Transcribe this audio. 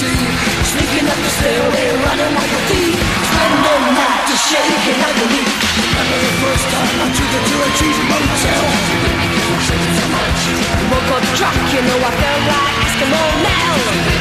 see. Sneaking up the stairway, running like a thief. Spend the night just shaking like a leaf. Remember the first time I took her to a cheap motel. Woke up drunk, you know I felt like Eskimo now.